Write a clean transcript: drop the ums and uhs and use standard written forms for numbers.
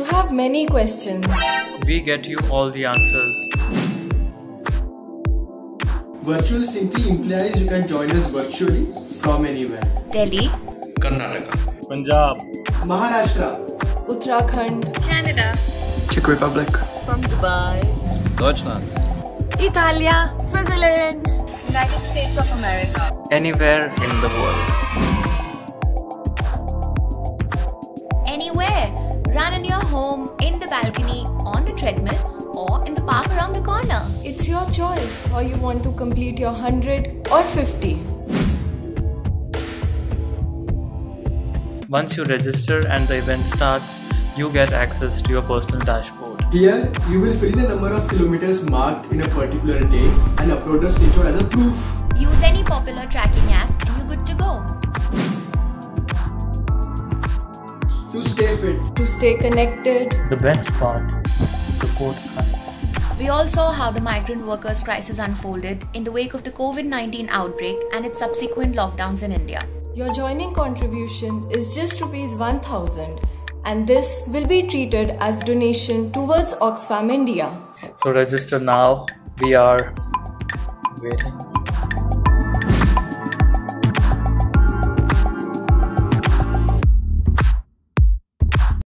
have many questions. We get you all the answers. Virtual simply implies you can join us virtually from anywhere. Delhi, Karnataka, Punjab, Maharashtra, Uttarakhand, Canada, Czech Republic, from Dubai, Deutschland, Italia, Switzerland, United States of America. anywhere in the world. anywhere. Run in your home, in the balcony, on the treadmill, or in the park around the corner. It's your choice how you want to complete your 100 or 50. Once you register and the event starts, you get access to your personal dashboard. Here, you will fill in the number of kilometers marked in a particular day and upload a screenshot as a proof. Use any popular tracking app and you're good to go. To stay fit, To stay connected, The best part, support us. We all saw how the migrant workers crisis unfolded in the wake of the COVID-19 outbreak and its subsequent lockdowns in India. your joining contribution is just ₹1,000 and this will be treated as donation towards Oxfam India. So register now. We are waiting.